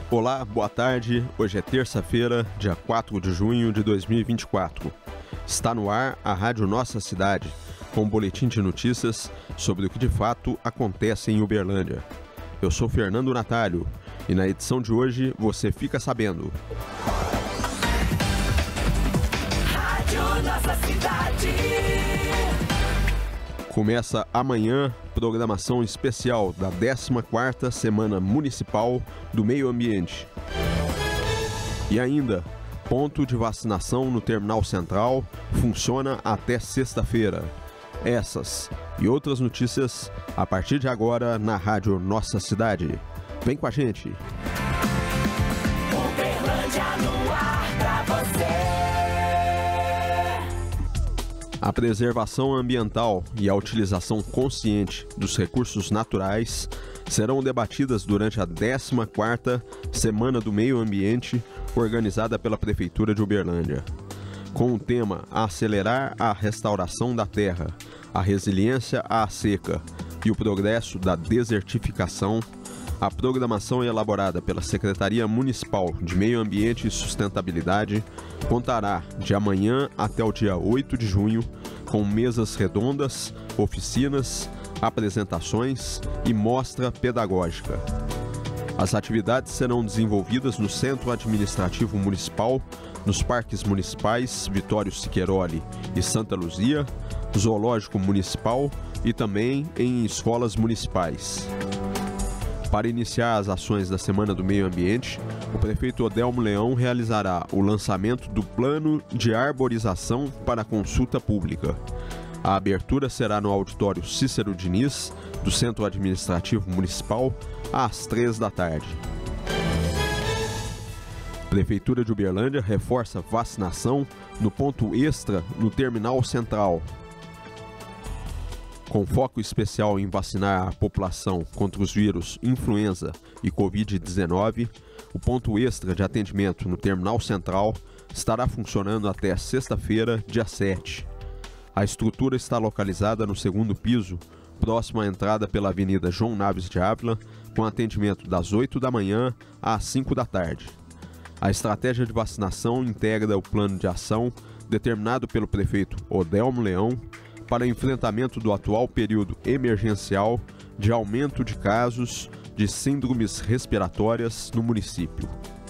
Olá, boa tarde. Hoje é terça-feira, dia 4 de junho de 2024. Está no ar a Rádio Nossa Cidade, com um boletim de notícias sobre o que de fato acontece em Uberlândia. Eu sou Fernando Natalio e na edição de hoje você fica sabendo. Rádio Nossa Cidade. Começa amanhã programação especial da 14ª Semana Municipal do Meio Ambiente. E ainda, ponto de vacinação no Terminal Central funciona até sexta-feira. Essas e outras notícias a partir de agora na Rádio Nossa Cidade. Vem com a gente! Uberlândia no ar pra você. A preservação ambiental e a utilização consciente dos recursos naturais serão debatidas durante a 14ª Semana do Meio Ambiente, organizada pela Prefeitura de Uberlândia. Com o tema Acelerar a Restauração da Terra, a Resiliência à Seca e o Progresso da Desertificação, a programação elaborada pela Secretaria Municipal de Meio Ambiente e Sustentabilidade contará de amanhã até o dia 8 de junho com mesas redondas, oficinas, apresentações e mostra pedagógica. As atividades serão desenvolvidas no Centro Administrativo Municipal, nos parques municipais Vitório Siqueiroli e Santa Luzia, Zoológico Municipal e também em escolas municipais. Para iniciar as ações da Semana do Meio Ambiente, o prefeito Odelmo Leão realizará o lançamento do Plano de Arborização para consulta pública. A abertura será no auditório Cícero Diniz, do Centro Administrativo Municipal, às 15h. Prefeitura de Uberlândia reforça vacinação no ponto extra no Terminal Central. Com foco especial em vacinar a população contra os vírus influenza e Covid-19, o ponto extra de atendimento no Terminal Central estará funcionando até sexta-feira, dia 7. A estrutura está localizada no segundo piso, próximo à entrada pela Avenida João Naves de Ávila, com atendimento das 8 da manhã às 5 da tarde. A estratégia de vacinação integra o plano de ação determinado pelo prefeito Odelmo Leão para enfrentamento do atual período emergencial de aumento de casos de síndromes respiratórias no município.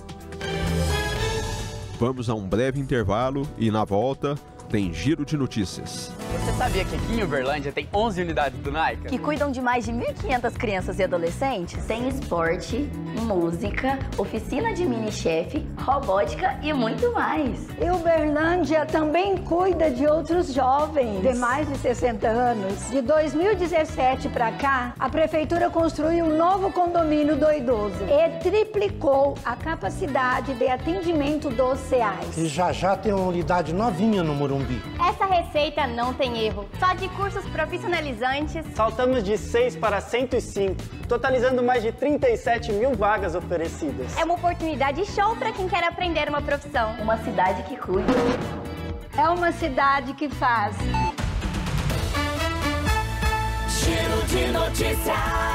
Vamos a um breve intervalo e, na volta, tem Giro de Notícias. Você sabia que aqui em Uberlândia tem 11 unidades do NAICA? Que cuidam de mais de 1.500 crianças e adolescentes? Tem esporte, música, oficina de mini-chefe, robótica e muito mais. E Uberlândia também cuida de outros jovens de mais de 60 anos. De 2017 para cá, a prefeitura construiu um novo condomínio do idoso e triplicou a capacidade de atendimento dos CEAs. E já tem uma unidade novinha no Morumbi. Essa receita não tem erro. Só de cursos profissionalizantes. Saltamos de 6 para 105, totalizando mais de 37 mil vagas oferecidas. É uma oportunidade show para quem quer aprender uma profissão. Uma cidade que cuida. É uma cidade que faz. Giro de notícias.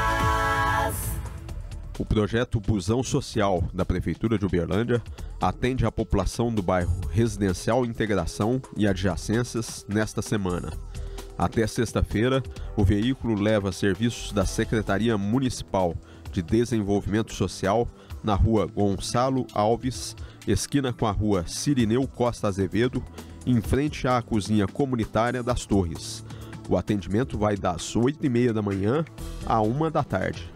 O projeto Busão Social da Prefeitura de Uberlândia atende a população do bairro Residencial Integração e adjacências nesta semana. Até sexta-feira, o veículo leva serviços da Secretaria Municipal de Desenvolvimento Social na rua Gonçalo Alves, esquina com a rua Cirineu Costa Azevedo, em frente à cozinha comunitária das Torres. O atendimento vai das 8h30 da manhã à 1 da tarde.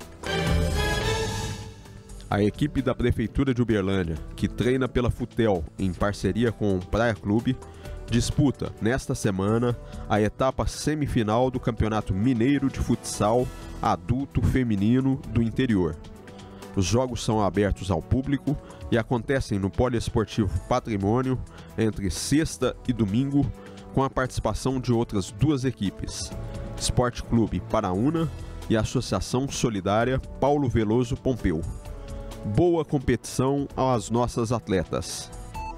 A equipe da Prefeitura de Uberlândia, que treina pela Futel em parceria com o Praia Clube, disputa, nesta semana, a etapa semifinal do Campeonato Mineiro de Futsal Adulto Feminino do Interior. Os jogos são abertos ao público e acontecem no Poliesportivo Patrimônio entre sexta e domingo, com a participação de outras duas equipes, Esporte Clube Paraúna e Associação Solidária Paulo Veloso Pompeu. Boa competição às nossas atletas.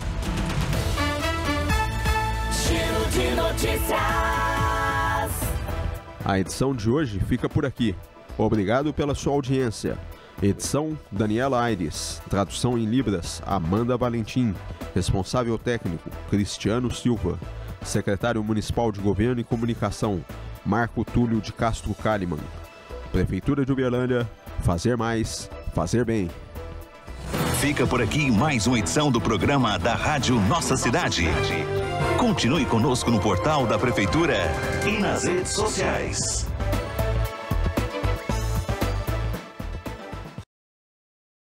Giro de notícias. A edição de hoje fica por aqui. Obrigado pela sua audiência. Edição: Daniela Aires. Tradução em Libras: Amanda Valentim. Responsável técnico: Cristiano Silva. Secretário Municipal de Governo e Comunicação: Marco Túlio de Castro Kalimann. Prefeitura de Uberlândia, fazer mais, fazer bem. Fica por aqui mais uma edição do programa da Rádio Nossa Cidade. Continue conosco no portal da Prefeitura e nas redes sociais.